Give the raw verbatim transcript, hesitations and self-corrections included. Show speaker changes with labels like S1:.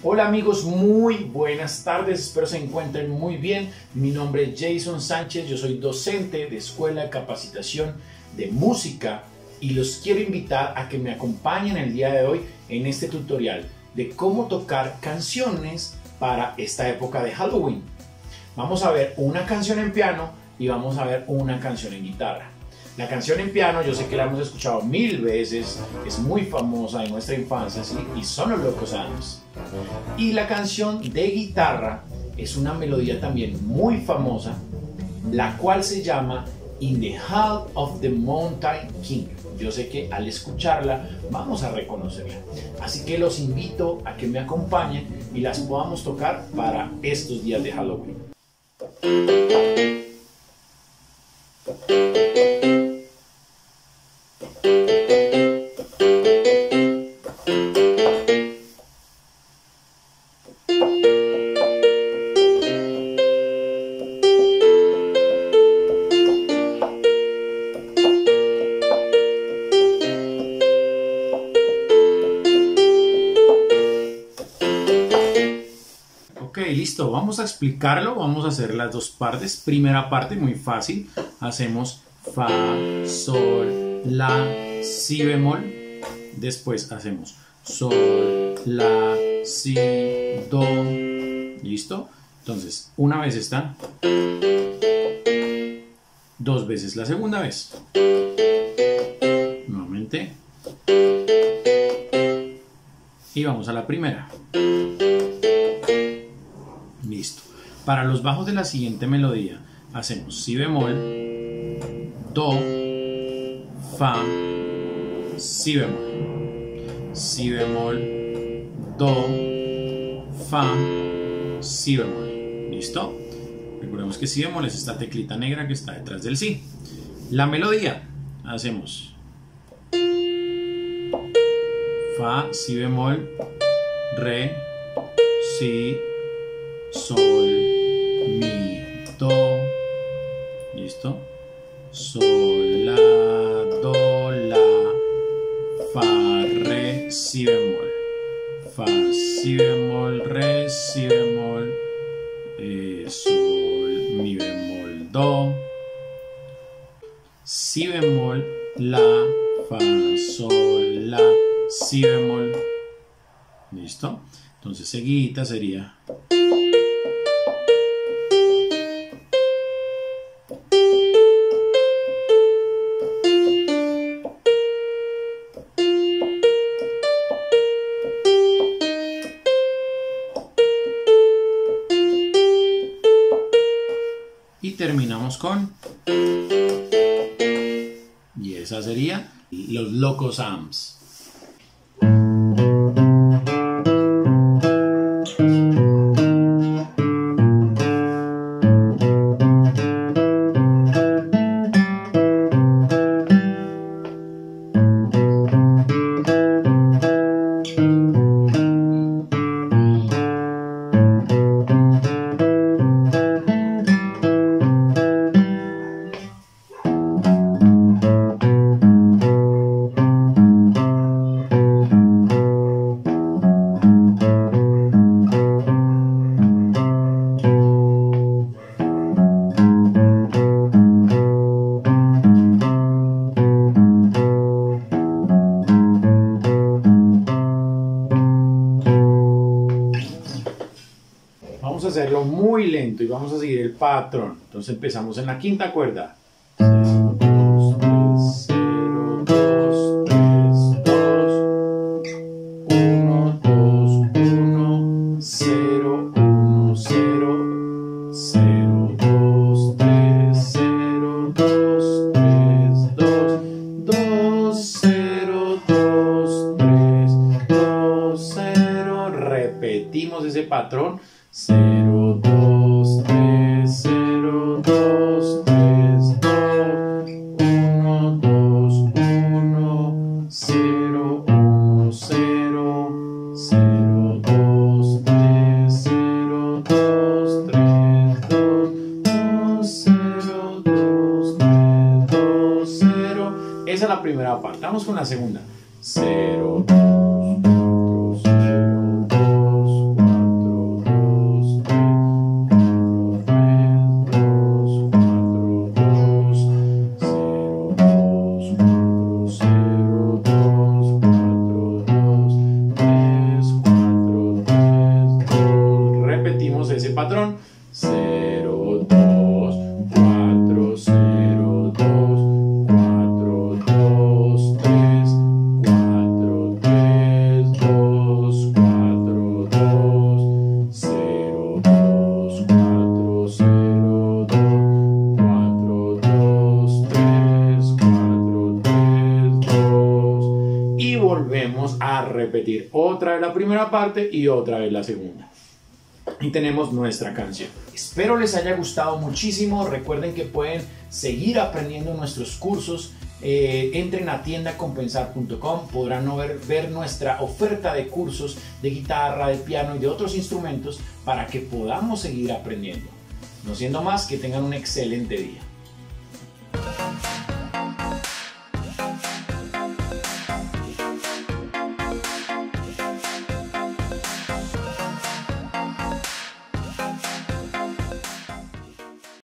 S1: Hola amigos, muy buenas tardes, espero se encuentren muy bien. Mi nombre es Jason Sánchez, yo soy docente de Escuela de Capacitación de Música y los quiero invitar a que me acompañen el día de hoy en este tutorial de cómo tocar canciones para esta época de Halloween. Vamos a ver una canción en piano y vamos a ver una canción en guitarra. La canción en piano, yo sé que la hemos escuchado mil veces, es muy famosa de nuestra infancia, ¿sí? Y son los Locos Adams. Y la canción de guitarra es una melodía también muy famosa, la cual se llama In the Hall of the Mountain King. Yo sé que al escucharla vamos a reconocerla. Así que los invito a que me acompañen y las podamos tocar para estos días de Halloween. Ok, listo, vamos a explicarlo, vamos a hacer las dos partes. Primera parte, muy fácil, hacemos Fa, Sol, La, Si bemol, después hacemos Sol, La, Si, Do, ¿listo? Entonces, una vez está, dos veces la segunda vez, nuevamente, y vamos a la primera. Listo. Para los bajos de la siguiente melodía hacemos Si bemol, Do, Fa, Si bemol, Si bemol, Do, Fa, Si bemol. ¿Listo? Recordemos que Si bemol es esta teclita negra que está detrás del Si. La melodía hacemos Fa, Si bemol, Re, Si, Sol, Mi, Do, ¿listo? Sol, La, Do, La, Fa, Re, Si bemol, Fa, Si bemol, Re, Si bemol, eh, Sol, Mi bemol, Do, Si bemol, La, Fa, Sol, La, Si bemol, ¿listo? Entonces seguidita sería y terminamos con, y esa sería Los Locos Adams. Vamos a hacerlo muy lento y vamos a seguir el patrón. Entonces empezamos en la quinta cuerda. cero, dos, tres, cero, dos, tres, dos, uno, dos, uno, cero, uno, cero, cero, dos, tres, cero, dos, tres, dos, dos, cero, dos, tres, dos, cero. Repetimos ese patrón. cero, dos, tres, cero, dos, tres, dos, uno, dos, uno, cero, uno, cero, cero, dos, tres, cero, dos, tres, dos, dos, cero, dos, tres, dos, cero. Esa es la primera parte. Vamos con la segunda. cero, dos, cero, dos, la primera parte y otra vez la segunda. Y tenemos nuestra canción. Espero les haya gustado muchísimo. Recuerden que pueden seguir aprendiendo nuestros cursos. Eh, entren a tienda compensar punto com, podrán ver, ver nuestra oferta de cursos de guitarra, de piano y de otros instrumentos para que podamos seguir aprendiendo. No siendo más, que tengan un excelente día.